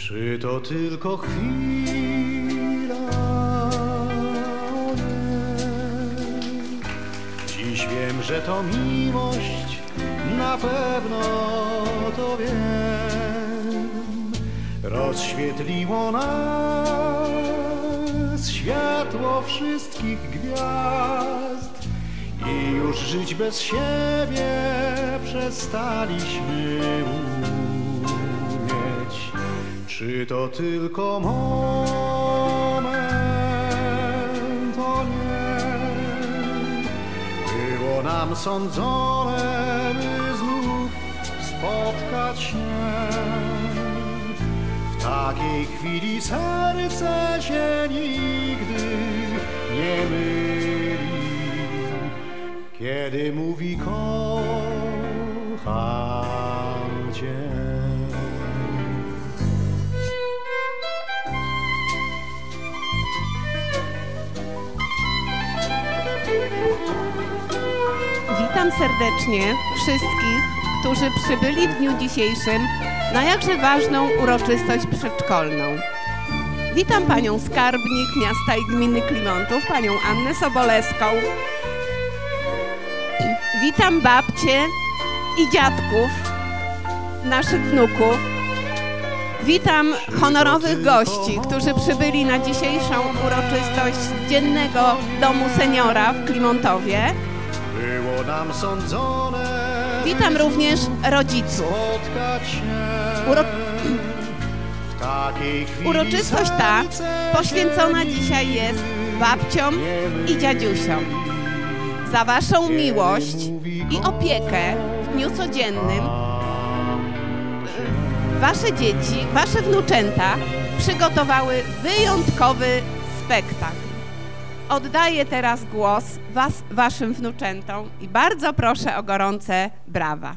Czy to tylko chwila? O nie. Dziś wiem, że to miłość, na pewno to wiem. Rozświetliło nas światło wszystkich gwiazd i już żyć bez siebie przestaliśmy umieć. Czy to tylko moment? O nie. Było nam sądzone, by znów spotkać się. W takiej chwili serce się nigdy nie myli, kiedy mówi kocham cię. Witam serdecznie wszystkich, którzy przybyli w dniu dzisiejszym na jakże ważną uroczystość przedszkolną. Witam panią skarbnik miasta i gminy Klimontów, panią Annę Sobolewską. Witam babcie i dziadków, naszych wnuków. Witam honorowych gości, którzy przybyli na dzisiejszą uroczystość z Dziennego Domu Seniora w Klimontowie. Było nam sądzone. Witam również rodziców. Uroczystość ta poświęcona dzisiaj jest babciom i dziadziusiom. Za waszą miłość i opiekę w dniu codziennym wasze dzieci, wasze wnuczęta przygotowały wyjątkowy spektakl. Oddaję teraz głos waszym wnuczętom i bardzo proszę o gorące brawa.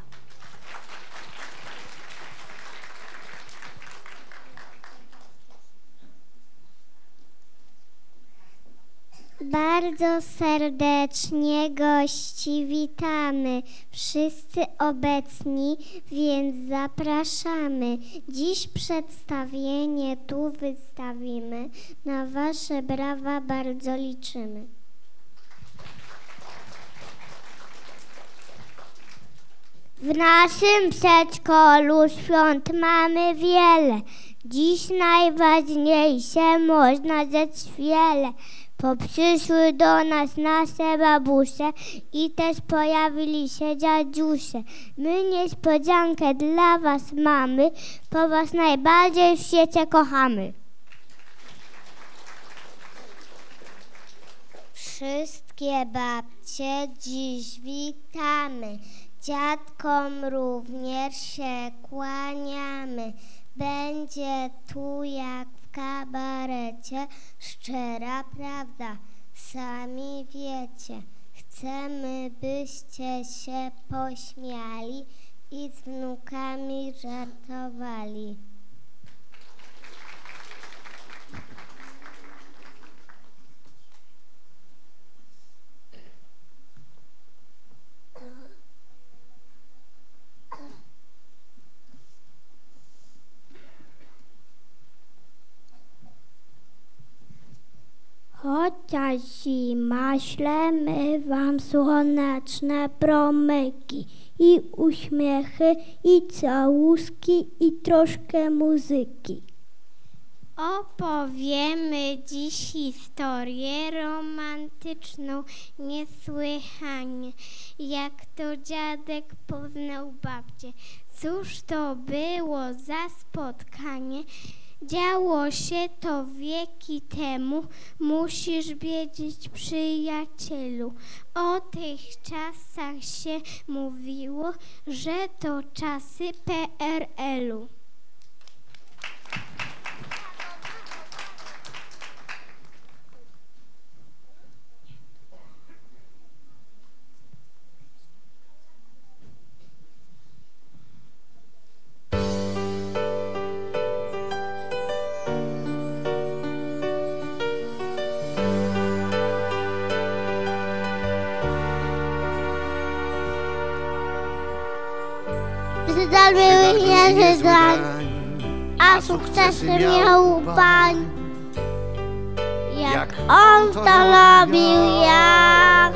Bardzo serdecznie gości witamy, wszyscy obecni, więc zapraszamy. Dziś przedstawienie tu wystawimy, na wasze brawa bardzo liczymy. W naszym przedszkolu świąt mamy wiele, dziś najważniejsze można rzec wiele. Przyszły do nas nasze babusie i też pojawili się dziadziusie. My niespodziankę dla was mamy, bo was najbardziej w świecie kochamy. Wszystkie babcie dziś witamy, dziadkom również się kłaniamy. Będzie tu jak w kabarecie szczera prawda, sami wiecie. Chcemy, byście się pośmiali i z wnukami żartowali. Chociaż zima, ślemy wam słoneczne promyki i uśmiechy, i całuski, i troszkę muzyki. Opowiemy dziś historię romantyczną niesłychanie, jak to dziadek poznał babcię. Cóż to było za spotkanie? Działo się to wieki temu, musisz wiedzieć, przyjacielu. O tych czasach się mówiło, że to czasy PRL-u. a sukcesy miał Pan. Jak On to robił, jak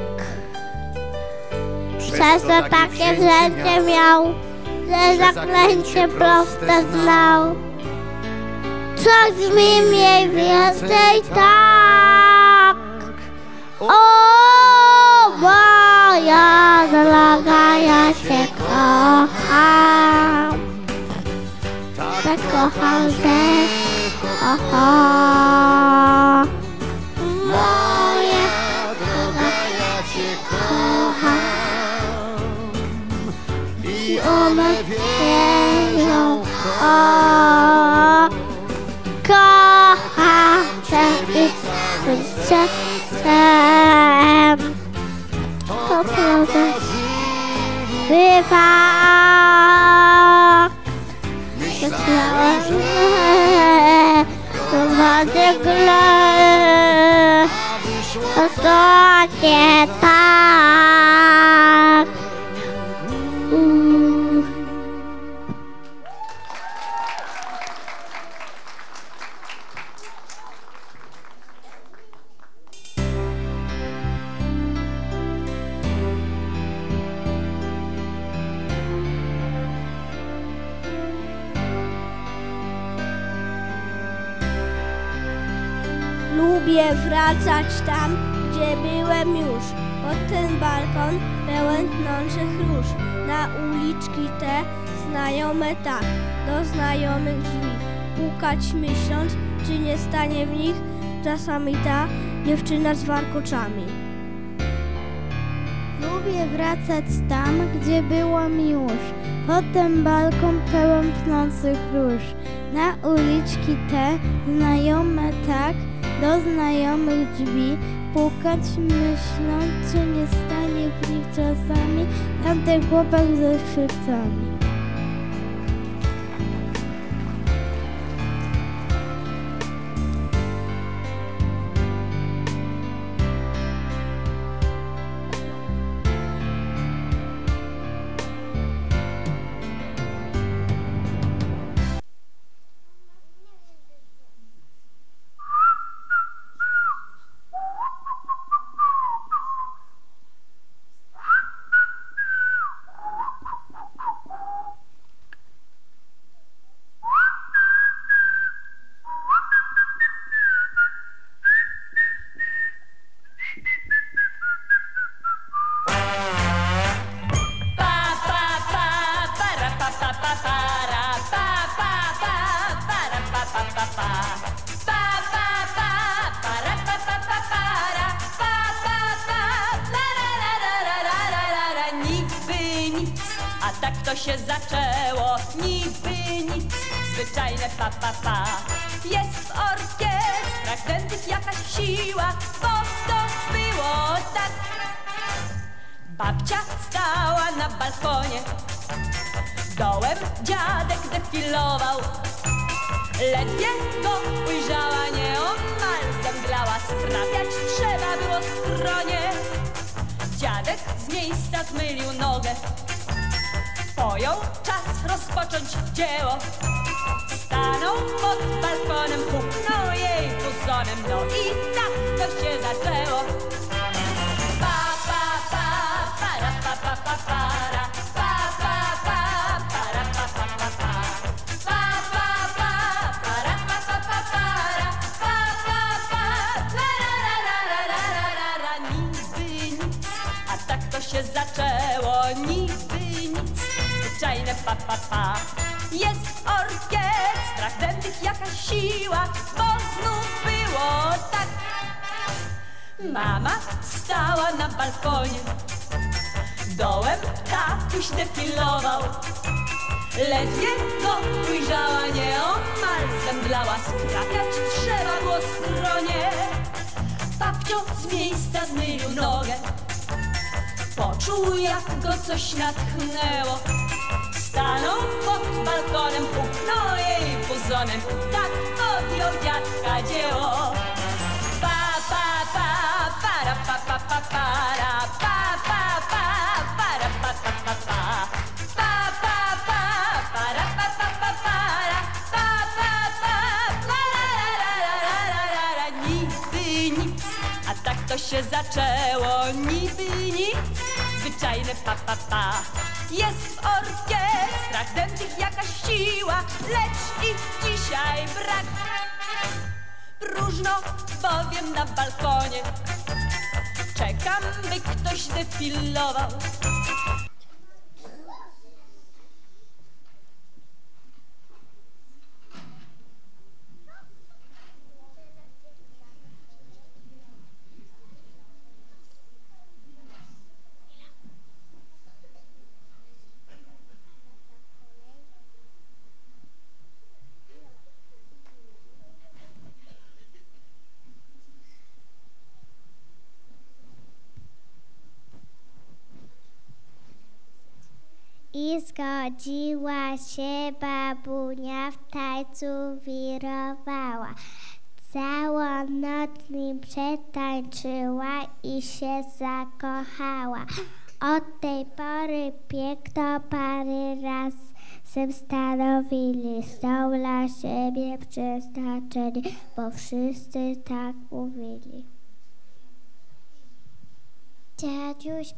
przez to takie wzęcie miał, że zaklęcie proste znał. Co brzmi mniej więcej tak: o moja droga, ja Cię kocham, tak kocham, że moja droga, ja Cię kocham. I one wierzą w to. Kocham Cię i sercem. To bywa. Myślałem, że będzie gle, to nie tak. Lubię wracać tam, gdzie byłem już, pod ten balkon pełen tnących róż. Na uliczki te znajome tak, do znajomych drzwi pukać myśląc, czy nie stanie w nich czasami ta dziewczyna z warkoczami. Lubię wracać tam, gdzie byłam już, pod ten balkon pełen tnących róż. Na uliczki te znajome tak, do znajomych drzwi pukać myśląc, czy nie stanie w nich czasami tamten chłopak ze skrzypcami. A tak to się zaczęło, niby nic, zwyczajne pa, pa, pa. Jest w orkiestrach dętych jakaś siła, bo to było tak. Babcia stała na balkonie, dołem dziadek defilował. Ledwie go ujrzała, nieomal zemdlała, sprawiać trzeba było skronie. Dziadek z miejsca zmylił nogę, pojął czas rozpocząć dzieło. Stanął pod balkonem, puknął jej puzonem, no i tak to się zaczęło. Pa, pa, pa, para, pa, pa, pa, para, pa, pa, pa, para, pa, pa, pa, pa. Pa, pa, pa, para, pa, pa, pa, para, pa, pa, pa, la, la, la, la, la, la, la, la. Niby nic, a tak to się zaczęło, niby nic, zwyczajne pa, pa, pa. Jest w orkiestrach dętych jakaś siła, bo znów było tak. Mama stała na balkonie, dołem tatuś defilował. Ledwie go ujrzała, nieomal zemdlała, skrapiać trzeba było skronie. Babcio z miejsca zmylił nogę, poczuł jak go coś natchnęło. Stanął pod balkonem, puknął jej puzonem, tak podjął dziadka dzieło. Pa, pa, pa, para, pa, pa, pa, para, pa, pa, pa, para, pa, pa, pa, pa. Pa, pa, pa, para, pa, pa, pa, para, pa, się zaczęło niby nic, zwyczajne pa. Jest w orkiestrach dętych jakaś siła, lecz ich dzisiaj brak. Próżno bowiem na balkonie, czekam, by ktoś defilował. I zgodziła się babunia, w tańcu wirowała. Całą noc nim przetańczyła i się zakochała. Od tej pory piękno pary razem stanowili. Są dla siebie przeznaczeni, bo wszyscy tak mówili. Dziaduś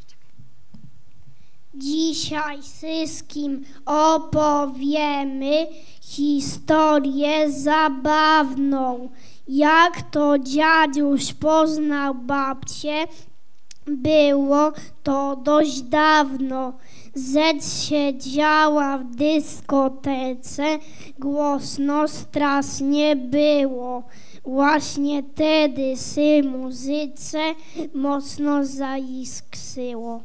Dzisiaj wszystkim opowiemy historię zabawną. Jak to dziaduś poznał babcię, było to dość dawno. Rzecz się działa w dyskotece, głośno strasznie było. Właśnie wtedy przy muzyce mocno zaiskrzyło.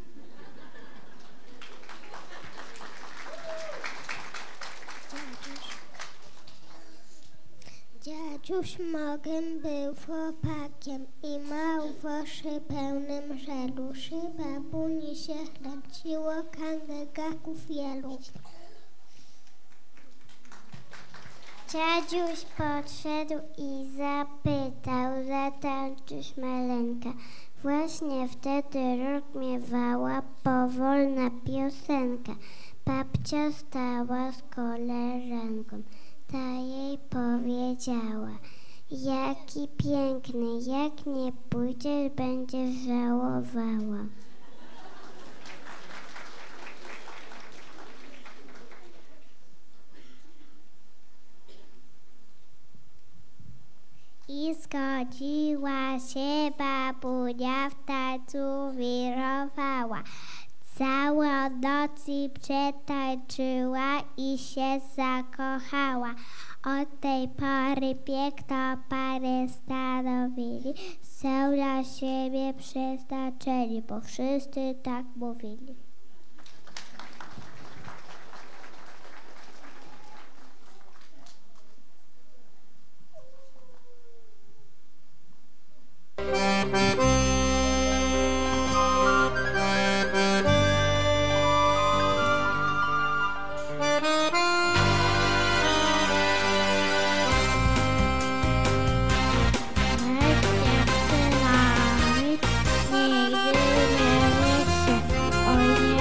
Dziaduś Morgan był chłopakiem i mał woszy pełnym żelu. Babuni się chlęciło kandygaków wielu. Dziaduś podszedł i zapytał, zatańczysz maleńka. Właśnie wtedy rozgmiewała powolna piosenka. Babcia stała z koleżanką. Ta jej powiedziała, jaki piękny, jak nie pójdziesz, będziesz żałowała. I zgodziła się babunia, w tańcu wirowała. Całą noc przetańczyła i się zakochała. Od tej pory piękno pary stanowili. Są dla siebie przeznaczeni, bo wszyscy tak mówili. Oj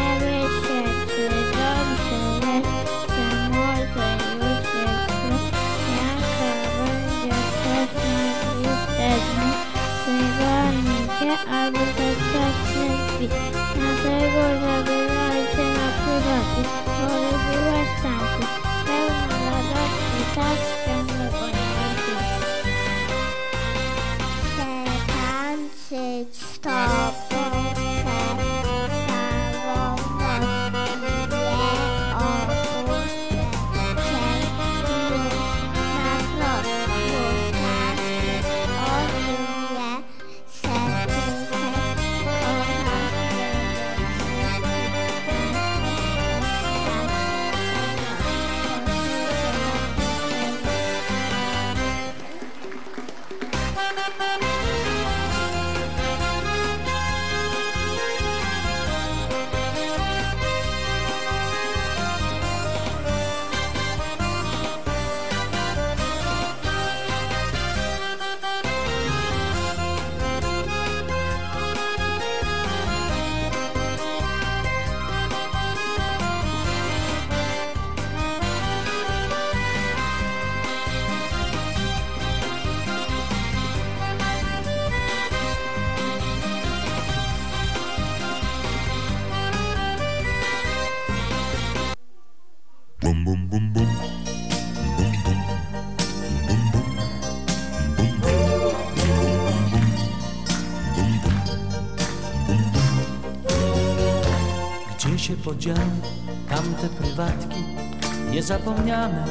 Gdzie się podziały tamte prywatki niezapomniane?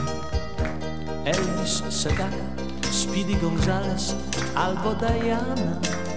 Elvis, Sedaka, Speedy Gonzales albo Diana.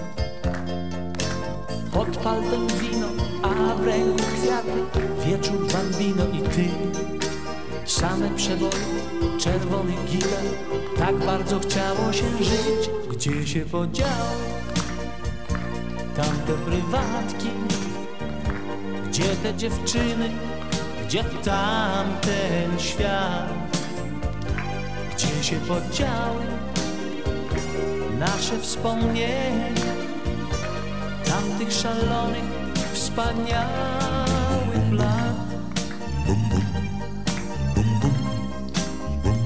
Pod paltem wino, a w ręku kwiaty, wieczór bambino i ty. Same przeboje, czerwony gitar, tak bardzo chciało się żyć. Gdzie się podziały tamte prywatki? Gdzie te dziewczyny, gdzie tamten świat? Gdzie się podziały nasze wspomnienia tamtych szalonych, wspaniałych lat? Bum, bum, bum, bum, bum,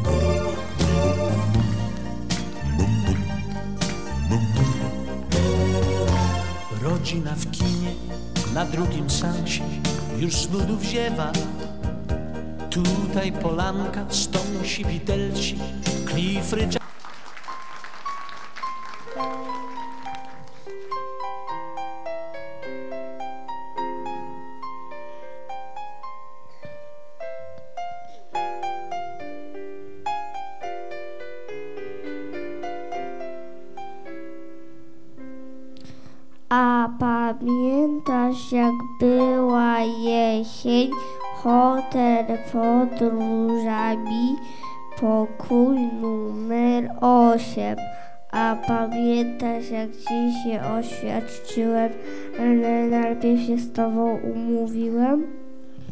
bum, bum, bum. Rodzina w kinie na drugim seansie już z nudów ziewa. Tutaj Polanka, Stonsi, Beatlesi, Cliff Richard. A pamiętasz, jak była jesień, hotel pod różami, pokój numer 8. A pamiętasz, jak ci się oświadczyłem, ale najpierw się z tobą umówiłem?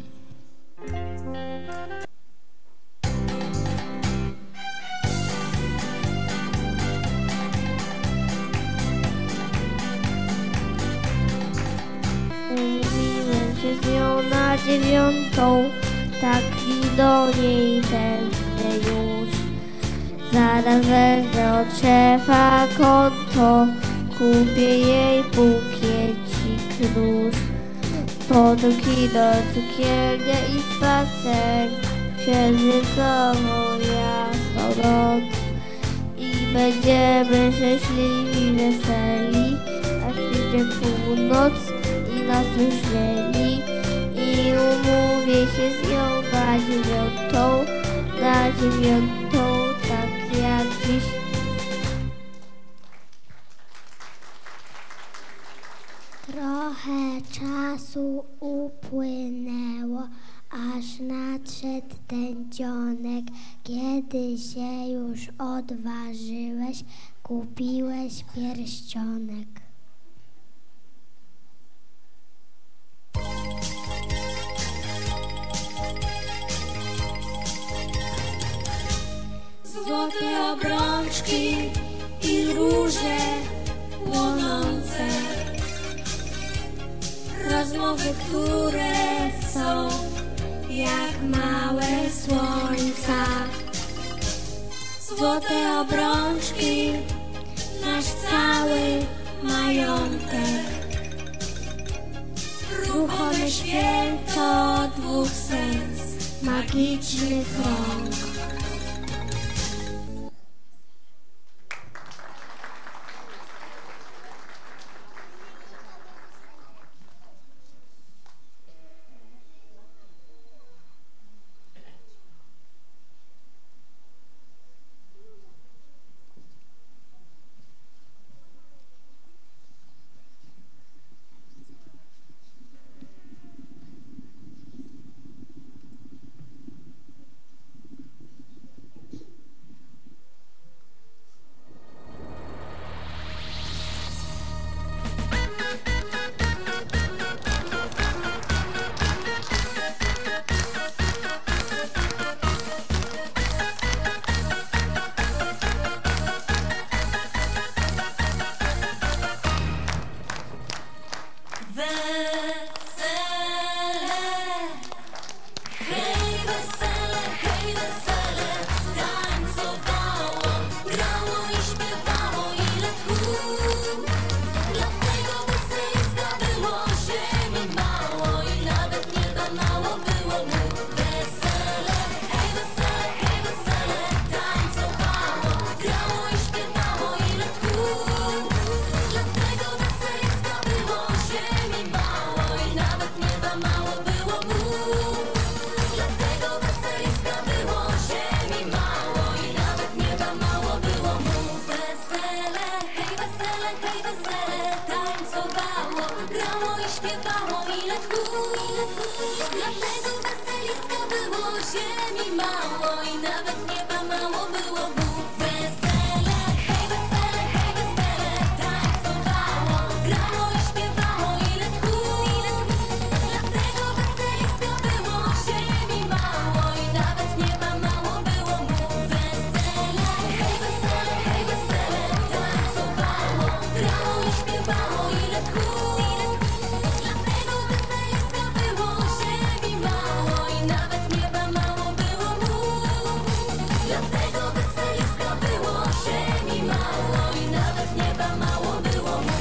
Umówiłem się z nią na 9, tak i do niej tęsknię już. Zaraz wezmę od szefa konto, kupię jej bukiecik róż. Potem kino, cukiernia i spacer, księżycową jasną noc. I będziemy szczęśliwi, weseli, aż przyjdzie północ i nas uśmieli. I umówię się z nią na 9, na 9, tak jak dziś. Trochę czasu upłynęło, aż nadszedł ten dzionek, kiedy się już odważyłeś, kupiłeś pierścionek. Złote obrączki i róże płonące, rozmowy, które są jak małe słońca. Złote obrączki, nasz cały majątek, ruchome święto dwóch serc, magiczny krąg. ziemi mało i nawet nieba mało było mu. Wesele, hej wesele, tańcowało, grało i śpiewało, ile tchu. Dlatego weselisko było ziemi mało i nawet nieba mało było mu. Wesele, hej wesele, tańcowało, grało i śpiewało, ile tchu. Dlatego weselisko było ziemi mało i nawet nieba mało było mu. Dlatego weselisko było ziemi mało i nawet nieba mało było mu.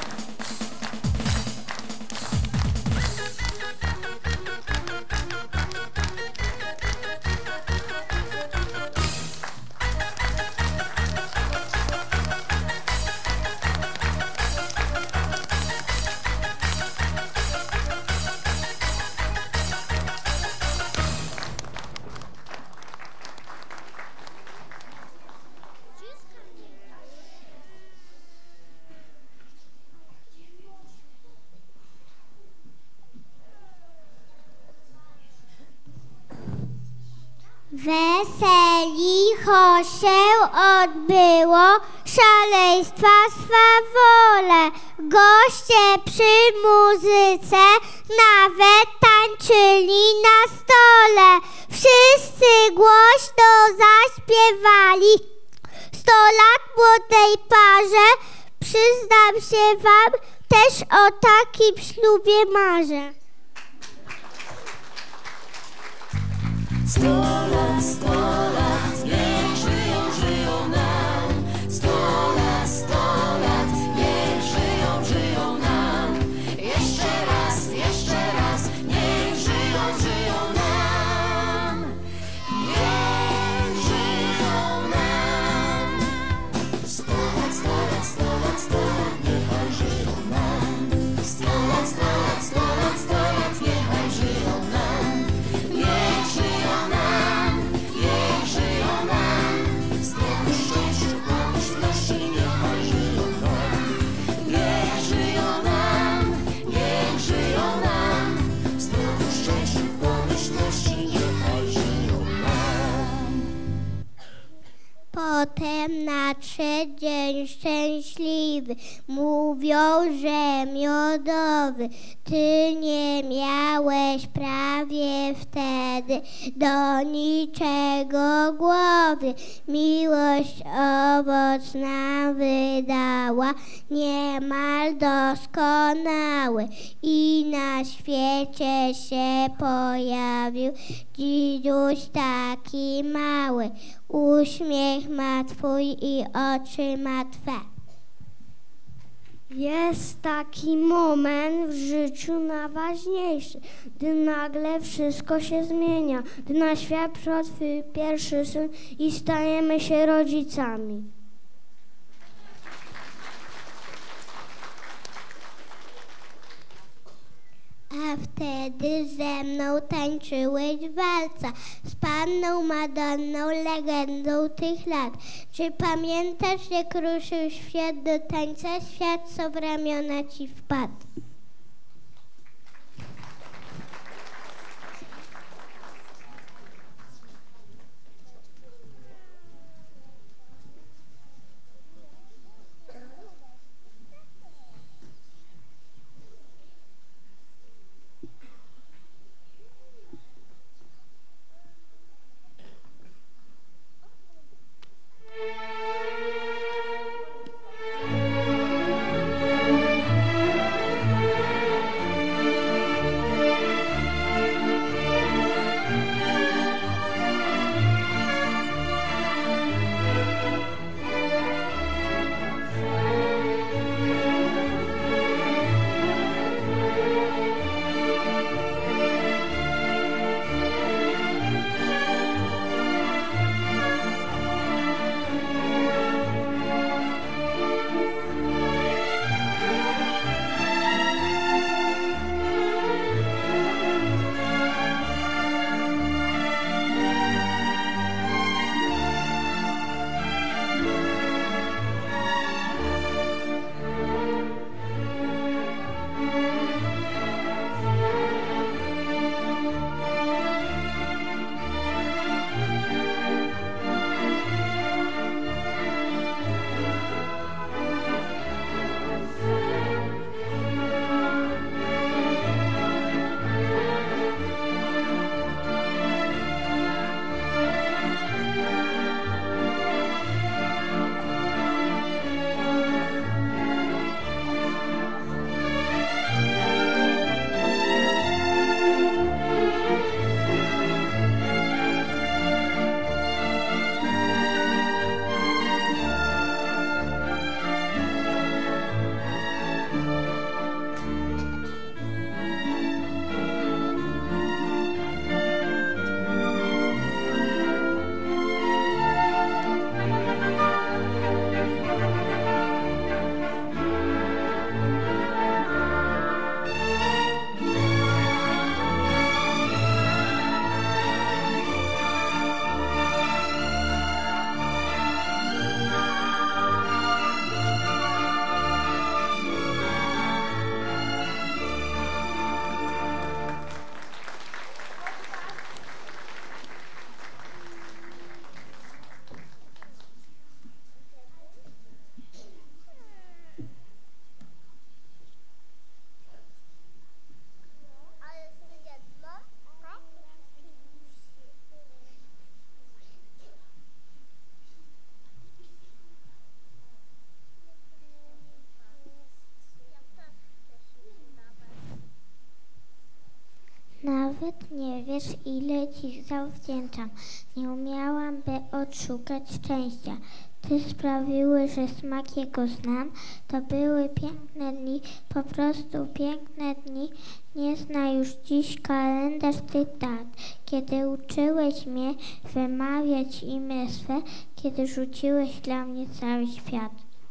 Weselicho się odbyło, szaleństwa swawole. Goście przy muzyce nawet tańczyli na stole. Wszyscy głośno zaśpiewali 100 lat młodej parze. Przyznam się wam, też o takim ślubie marzę. 100 lat, niech żyją nam. 100 lat, niech żyją nam. Jeszcze raz, niech żyją nam. Niech żyją nam. 100 lat, niechaj żyją nam. 100 lat, niechaj żyją nam. Niech żyją nam, niech żyją nam. W zdrowiu, szczęściu, pomyślności niechaj żyją nam. Niech żyją nam, niech żyją nam. W zdrowiu, szczęściu, pomyślności niechaj żyją nam. Potem nadszedł dzień szczęśliwy, mówią, że miodowy. Ty nie miałeś prawie wtedy do niczego głowy. Miłość owoc nam wydała, niemal doskonały. I na świecie się pojawił dzidziuś taki mały. Uśmiech ma twój i oczy ma twe. Jest taki moment w życiu najważniejszy, gdy nagle wszystko się zmienia, gdy na świat przychodzi pierwszy syn i stajemy się rodzicami. A wtedy ze mną tańczyłeś walca z panną Madonną, legendą tych lat. Czy pamiętasz, jak ruszył świat do tańca, świat co w ramiona ci wpadł? Nawet nie wiesz, ile ci zawdzięczam. Nie umiałam, by odszukać szczęścia. Ty sprawiły, że smak jego znam. To były piękne dni, po prostu piękne dni. Nie zna już dziś kalendarz tych dat. Kiedy uczyłeś mnie wymawiać imię swe, kiedy rzuciłeś dla mnie cały świat.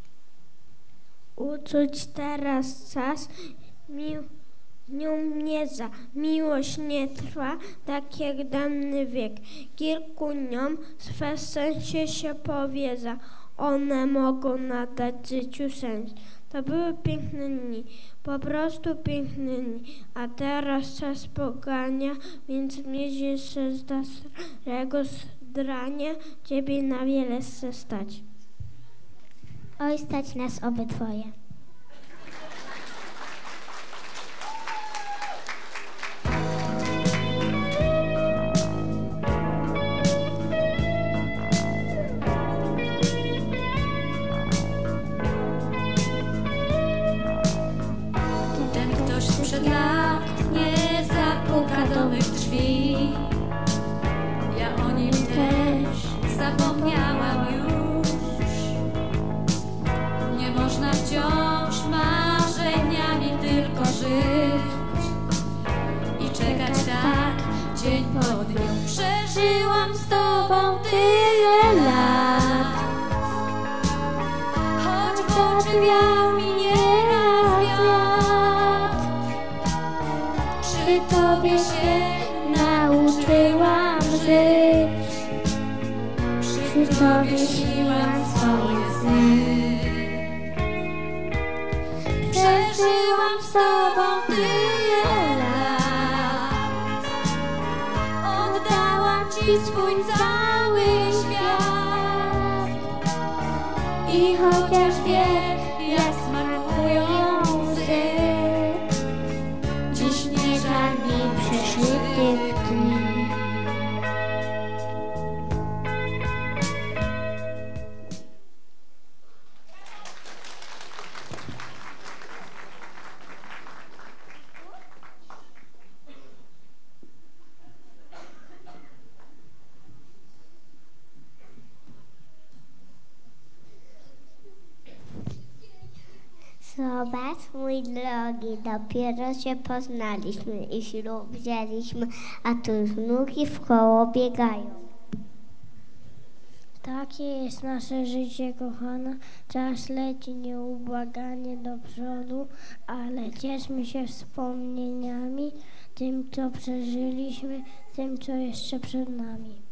Uczuć teraz czas, nią mnie za miłość nie trwa, tak jak dawny wiek. Kilku niom swe sensie się powiedza, one mogą nadać życiu sens. To były piękne dni, po prostu piękne dni, a teraz czas pogania, więc mierzy się z starego zdrania, ciebie na wiele chce stać. Oj, stać nas obydwoje. Sprzed lat nie zapuka do mych drzwi. Ja o nim też zapomniałam już. Nie można wciąż marzeniami tylko żyć i czekać tak dzień po dniu. Przeżyłam z tobą tyle lat, choć w oczy wiał mi nieraz wiatr. Przy tobie się nauczyłam żyć, przy tobie śniłam swoje sny. Przeżyłam z tobą tyle lat, oddałam ci swój cały świat. I chociaż wiem, jak smakują łzy, dziś nie żal mi przeżytych dni. Zobacz, mój drogi, dopiero się poznaliśmy i ślub wzięliśmy, a tu już wnuki w koło biegają. Takie jest nasze życie, kochana. Czas leci nieubłaganie do przodu, ale cieszmy się wspomnieniami, tym, co przeżyliśmy, tym, co jeszcze przed nami.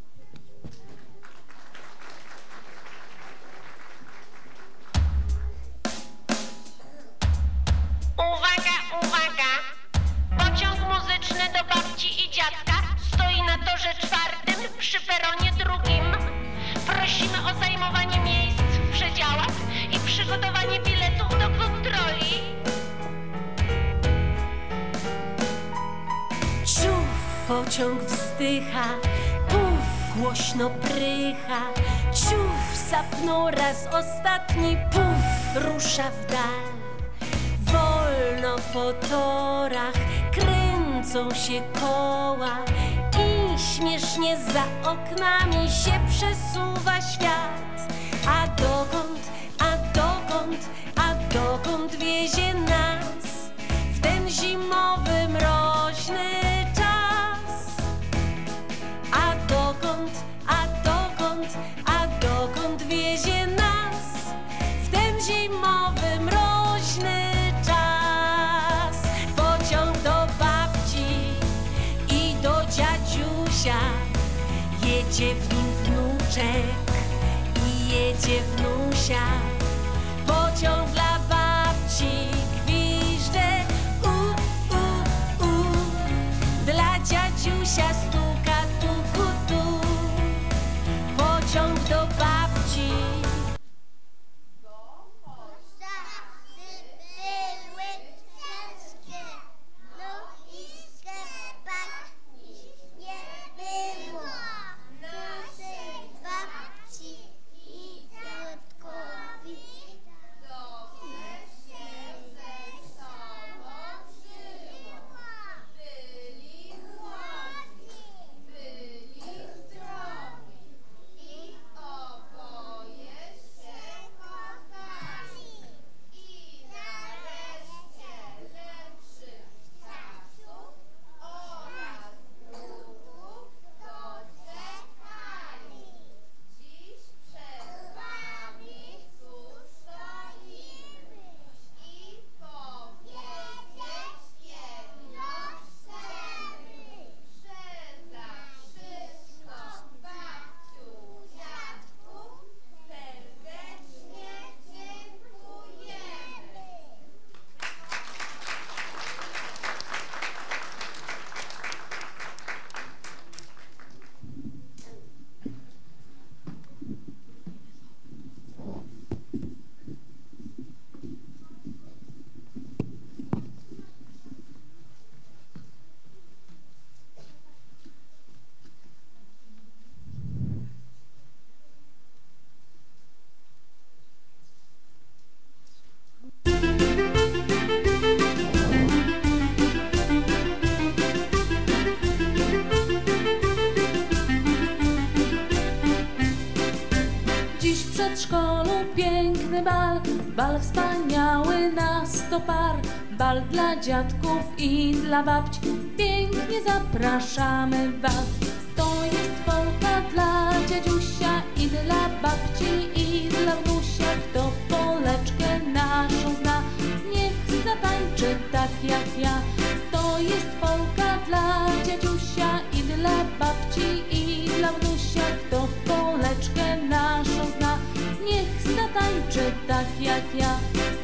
Uwaga, uwaga! Pociąg muzyczny do babci i dziadka stoi na torze 4 przy peronie 2. Prosimy o zajmowanie miejsc w przedziałach i przygotowanie biletów do kontroli. Ciuf, pociąg wzdycha, puf, głośno prycha. Ciuf, sapnął raz ostatni, puf, rusza w dal. Wolno po torach kręcą się koła i śmiesznie za oknami się przesuwa świat. A dokąd wiezie nas w ten zimowy, mroźny czas? A dokąd wiezie nas w ten zimowy, mroźny czas? Pociąg do babci i do dziadziusia, jedzie w nim wnuczek i jedzie wnusia. Pociąg dla babci gwiżdże, dla dziadziusia stuka tu. Pociąg do babci. Były ciężkie, no i sklepach nie było. Naszej babci i dziadkowi przedszkolu piękny bal, bal wspaniały na 100 par, bal dla dziadków i dla babci, pięknie zapraszamy was. To jest polka dla dziadziusia i dla babci i dla wnusia, kto poleczkę naszą zna, niech zatańczy tak jak ja. To jest polka dla dziadziusia i dla babci i dla wnusia, kto poleczkę naszą zna, niech zatańczy tak jak ja.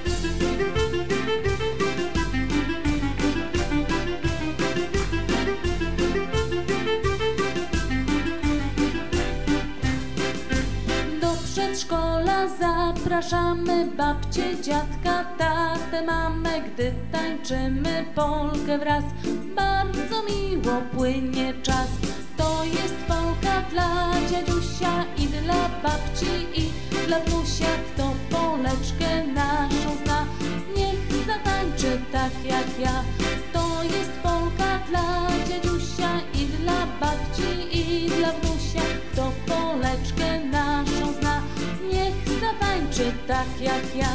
Do przedszkola zapraszamy babcię, dziadka, tatę, mamę, gdy tańczymy polkę wraz. Bardzo miło płynie czas. To jest polka dla dziadziusia i dla babci i dla wnusia, kto poleczkę naszą zna, niech zatańczy tak jak ja. To jest polka dla dziadziusia i dla babci i dla wnusia, kto poleczkę naszą zna, niech zatańczy tak jak ja.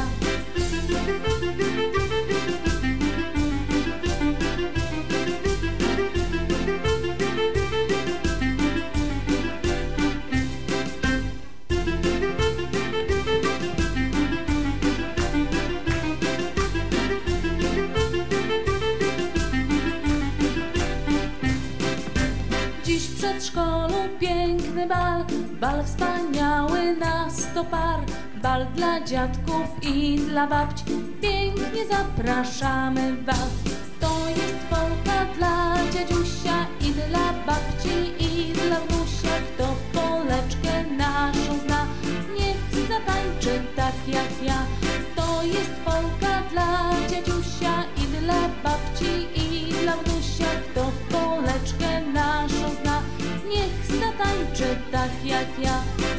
Dziś w przedszkolu piękny bal, bal wspaniały na 100 par, bal dla dziadków i dla babci, pięknie zapraszamy was. To jest polka dla dziadziusia i dla babci i dla wnusia, kto poleczkę naszą zna, niech zatańczy tak jak ja. To jest polka dla dziadziusia i dla babci i dla wnusia, kto poleczkę naszą zna, niech zatańczy tak jak ja.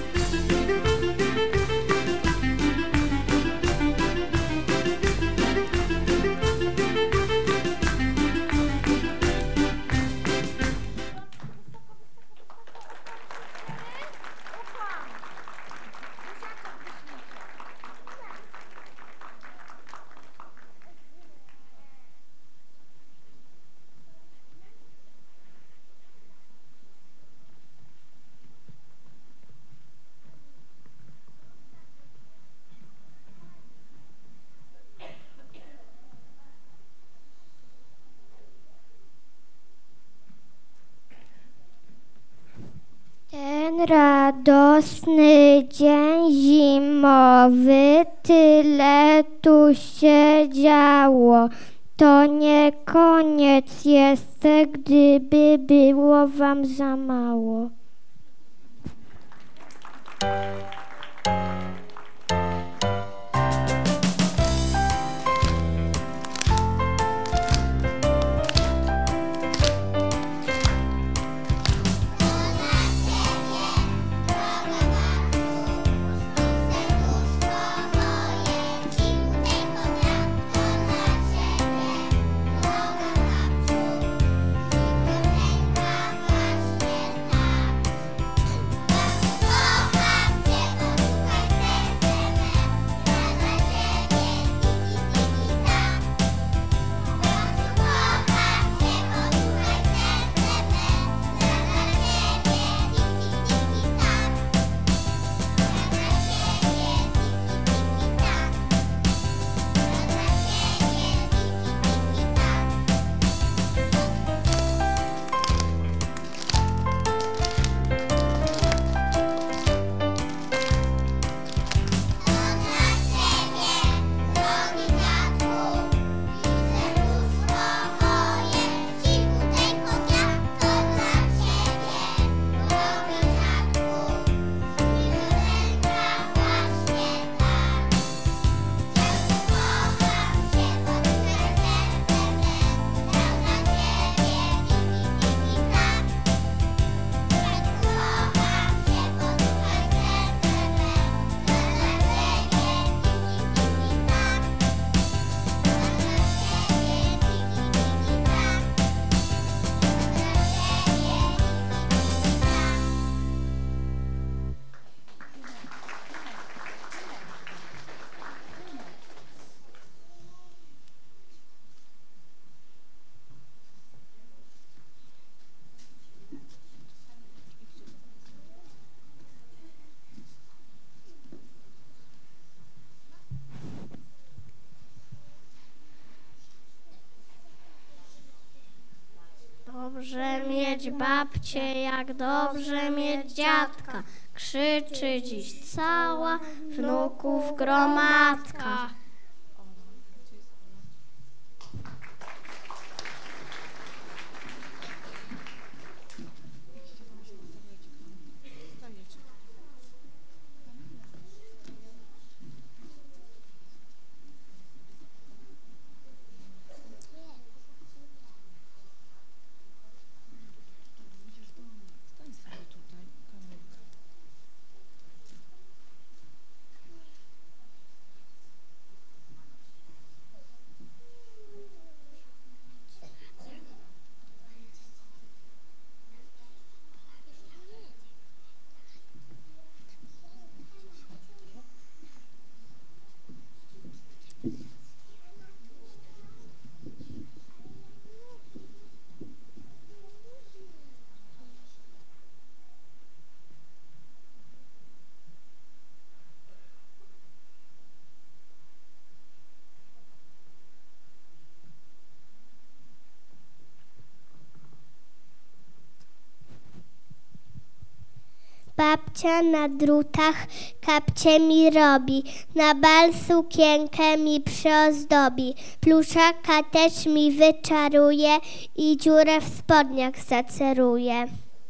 Ten radosny dzień zimowy, tyle tu się działo. To nie koniec jest, gdyby było wam za mało. Kocham cię, dobrze mieć babcię, jak dobrze mieć dziadka. Krzyczy dziś cała wnuków gromadka. Babcia na drutach kapcie mi robi, na bal sukienkę mi przyozdobi, pluszaka też mi wyczaruje i dziurę w spodniach zaceruje.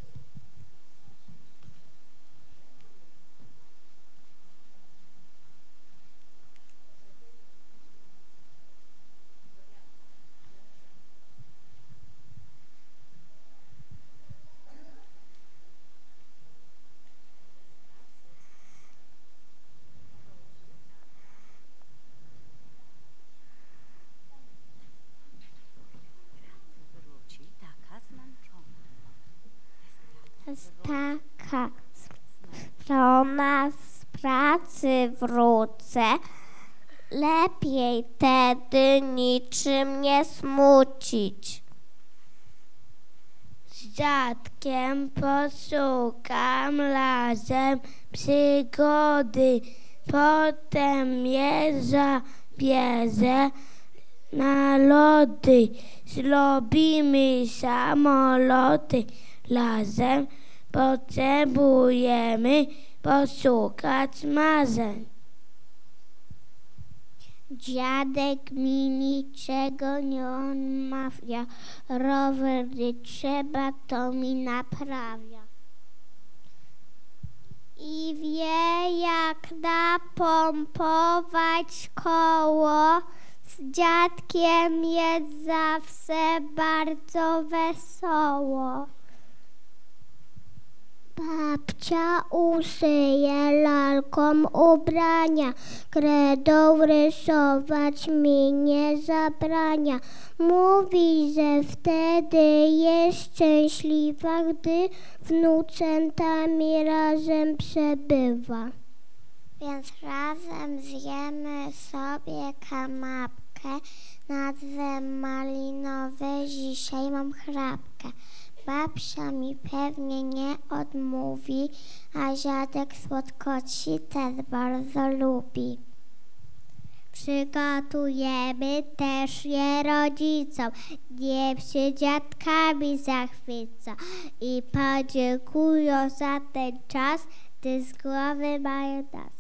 Taka strona z pracy wrócę, lepiej tedy niczym nie smucić. Z dziadkiem poszukam razem przygody, potem je zabierze na lody. Zrobimy samoloty razem, potrzebujemy poszukać marzeń. Dziadek mi niczego nie odmawia, rower gdy trzeba to mi naprawia. I wie jak napompować koło, z dziadkiem jest zawsze bardzo wesoło. Babcia uszyje lalkom ubrania, kredą rysować mi nie zabrania. Mówi, że wtedy jest szczęśliwa, gdy wnuczętami razem przebywa. Więc razem zjemy sobie kanapkę, nazwę malinowe, dzisiaj mam chrapkę. Babcia mi pewnie nie odmówi, a dziadek słodkości też bardzo lubi. Przygotujemy też je rodzicom, niech się dziadkami zachwycą i podziękują za ten czas, gdy z głowy mają nas.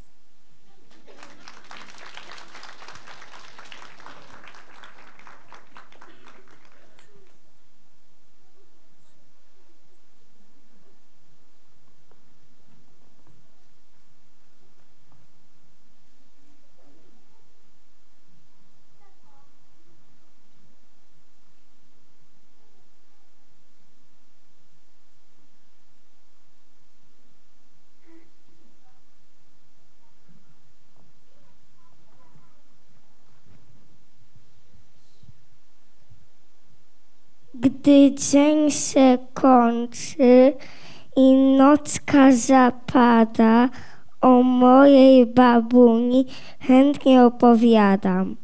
Gdy dzień się kończy i nocka zapada, o mojej babuni chętnie opowiadam.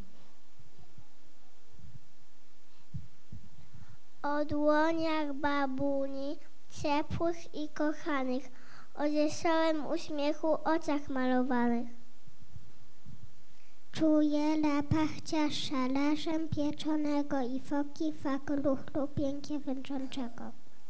O dłoniach babuni, ciepłych i kochanych, o wesołym uśmiechu, oczach malowanych. Czuję lapachcia szalarzem pieczonego i foki fakluchlu pięknie węczącego.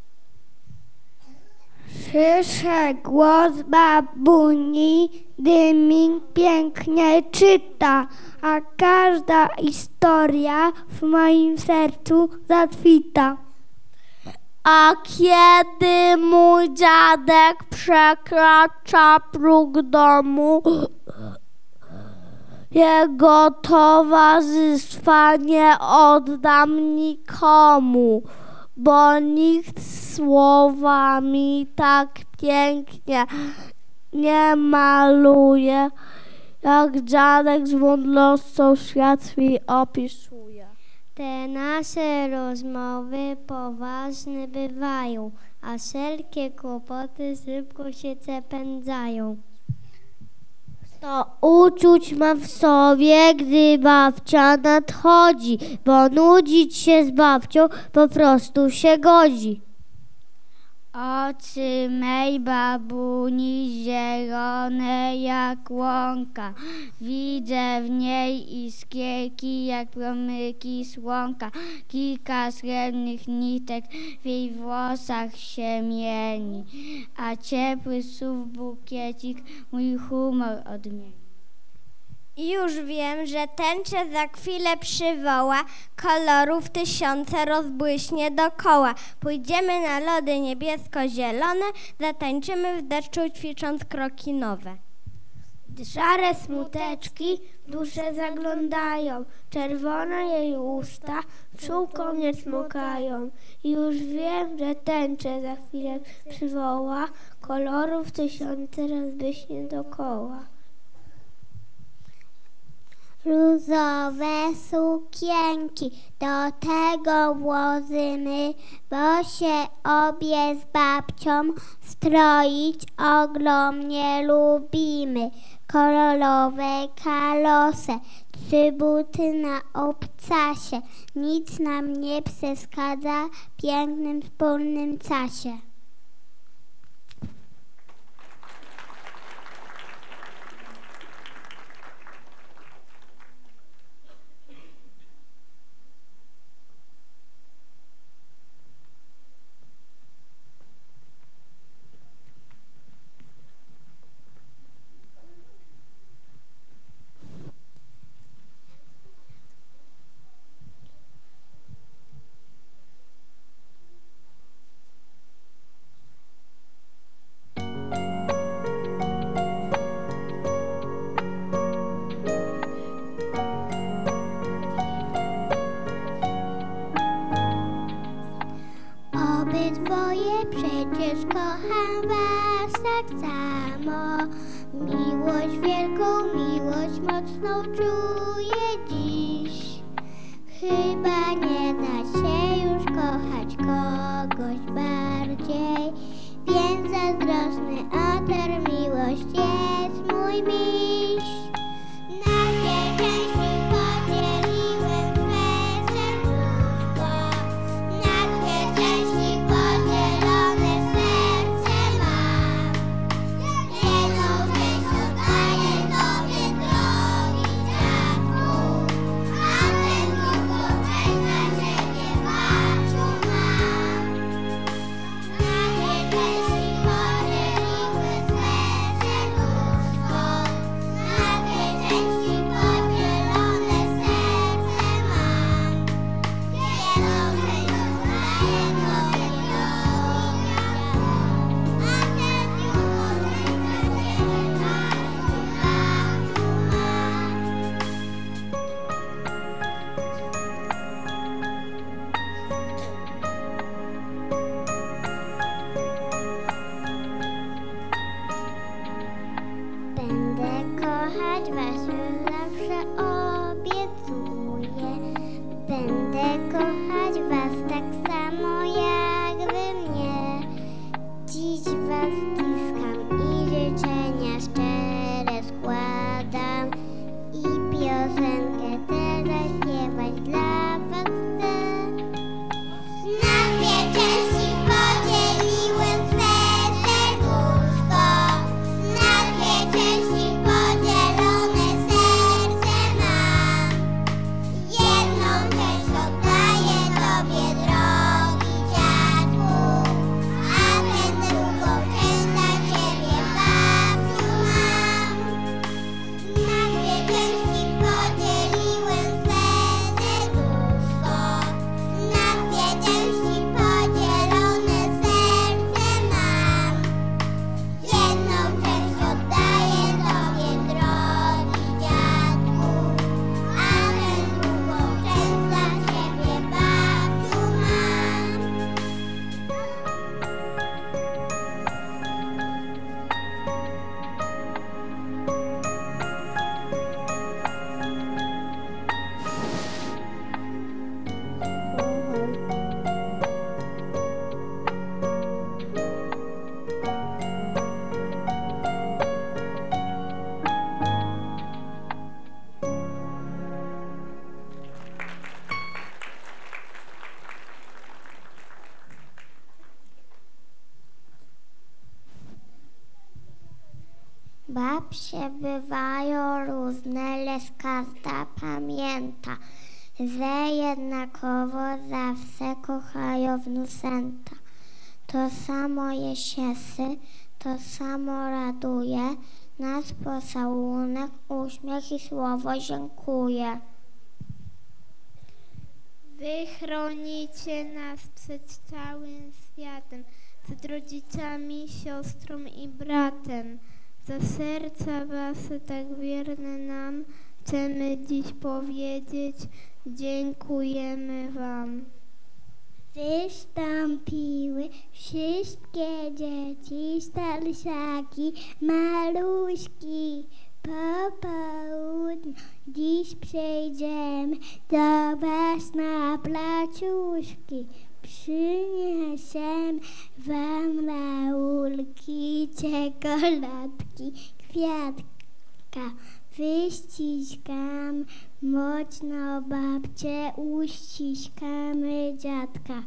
Słyszę głos babuni, gdy mi pięknie czyta, a każda historia w moim sercu zakwita. A kiedy mój dziadek przekracza próg domu, jego towarzystwa nie oddam nikomu, bo nikt słowami tak pięknie nie maluje, jak dziadek z mądrością świat swój opisuje. Te nasze rozmowy poważne bywają, a wszelkie kłopoty szybko się przepędzają. To uczuć mam w sobie, gdy babcia nadchodzi, bo nudzić się z babcią po prostu się godzi. Oczy mej babuni zielone jak łąka, widzę w niej iskierki jak promyki słonka. Kilka srebrnych nitek w jej włosach się mieni, a ciepły słów bukiecik mój humor odmieni. Już wiem, że tęczę za chwilę przywoła, kolorów tysiące rozbłyśnie dokoła. Pójdziemy na lody niebiesko-zielone, zatańczymy w deszczu ćwicząc kroki nowe. Szare smuteczki w duszę zaglądają, czerwone jej usta pszczółką nie smukają. Już wiem, że tęczę za chwilę przywoła, kolorów tysiące rozbłyśnie dokoła. Różowe sukienki, do tego włożymy, bo się obie z babcią stroić ogromnie lubimy. Kolorowe kalose, 3 buty na obcasie, nic nam nie przeszkadza w pięknym wspólnym czasie. Obydwoje przecież kocham was tak samo. Miłość wielką, miłość mocną czuję dziś. Chyba nie da się już kochać kogoś bardziej, więc zazdrosny otar miłość jest mój miś. Na dwie części podzieliłem swe serduszko, na dwie części podzielone serce mam. Jedną część oddaję tobie, drogi dziadku, a tę drugą część dla ciebie, babciu, mam. Na dwie Babcie bywają różne, lecz każda pamięta, że jednakowo zawsze kochają wnuczęta. To samo je cieszy, to samo raduje, nasz pocałunek, uśmiech i słowo dziękuję. Wy chronicie nas przed całym światem, przed rodzicami, siostrą i bratem. Za serca wasze tak wierne nam chcemy dziś powiedzieć, dziękujemy wam. Wystąpiły wszystkie dzieci, starszaki, maluśki. Po południu dziś przejdziemy do was na placuszki. Przyniesiemy wam laurki, czekoladki, kwiatka. Wyściskam mocno babcię, uściskamy dziadka.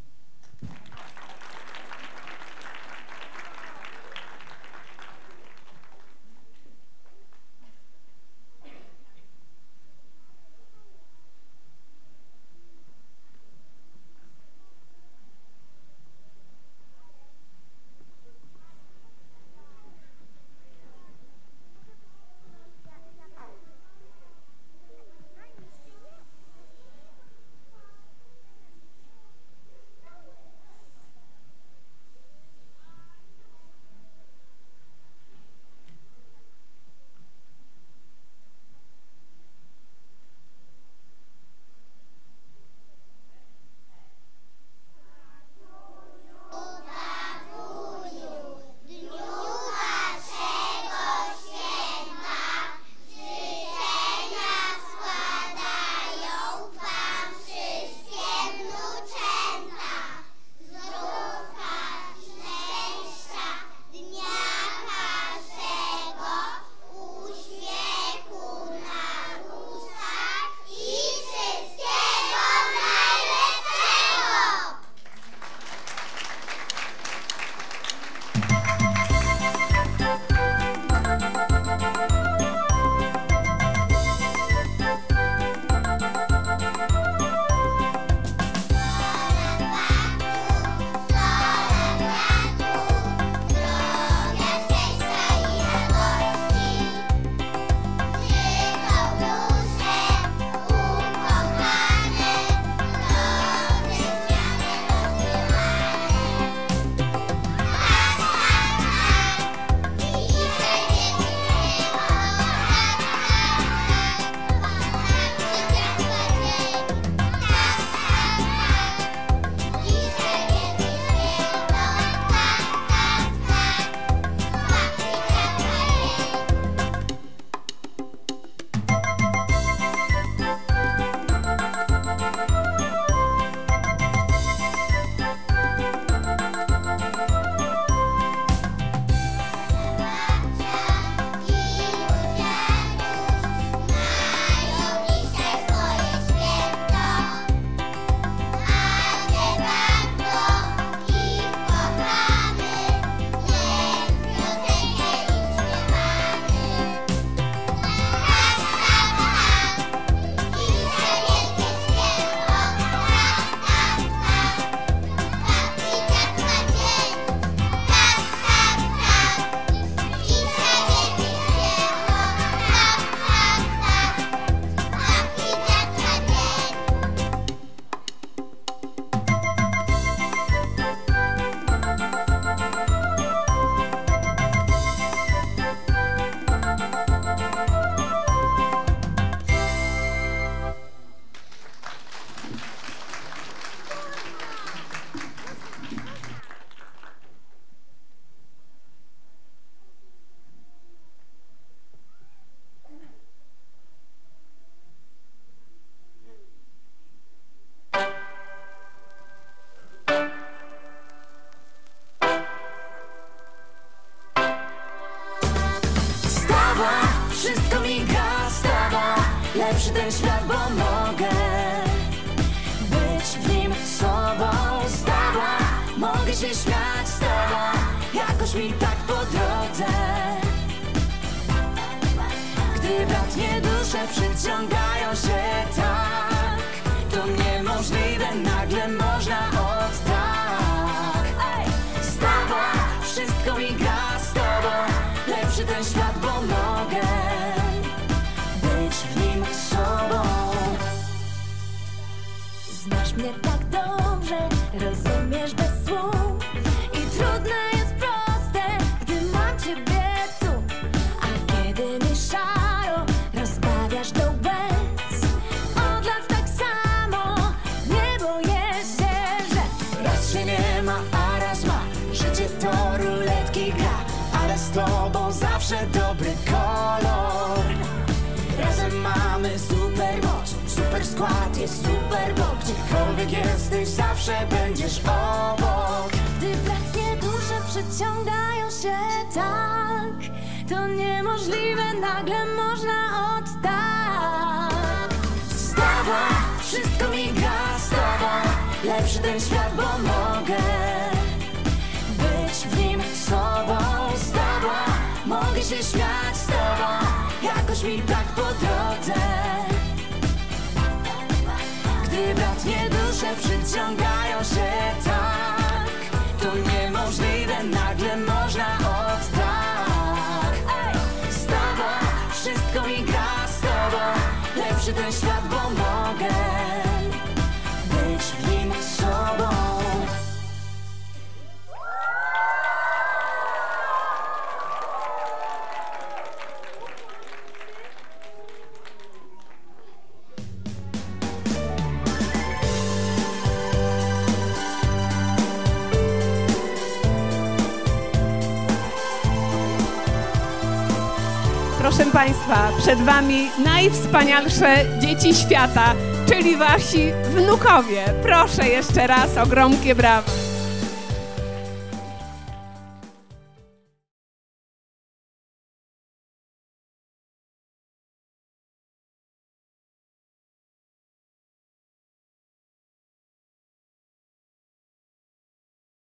lepszy ten świat, bo mogę być w nim sobą. Stała, mogę się śmiać z tobą, jakoś mi tak po drodze. Gdy bratnie dusze przyciągają się tak, to niemożliwe nagle można od tak. Stała, wszystko mi gra z tobą, lepszy ten świat, bo mogę być w nim sobą. Znasz mnie tak dobrze, rozumiesz bez słów i trudne jest proste, gdy mam ciebie tu. A kiedy mi szaro, rozmawiasz do łez. Od lat tak samo, nie boję się, że Raz się nie ma, a raz ma. Życie to ruletki gra, ale z tobą zawsze dobry kolor. Razem mamy super moc, super skład, jest super, bo gdziekolwiek jesteś, zawsze będziesz obok. gdy bratnie dusze przyciągają się tak, to niemożliwe nagle można od tak. Stała, wszystko mi gra z tobą, lepszy ten świat, bo mogę być w nim sobą. Stała, mogę się śmiać z tobą, jakoś mi tak po drodze. Gdy bratnie dusze przyciągają się tak, to niemożliwe nagle można od tak. Stała, wszystko mi gra z tobą, lepszy ten świat, bo mogę być w nim sobą. Proszę Państwa, przed Wami najwspanialsze dzieci świata, czyli Wasi wnukowie. Proszę jeszcze raz o gromkie brawa.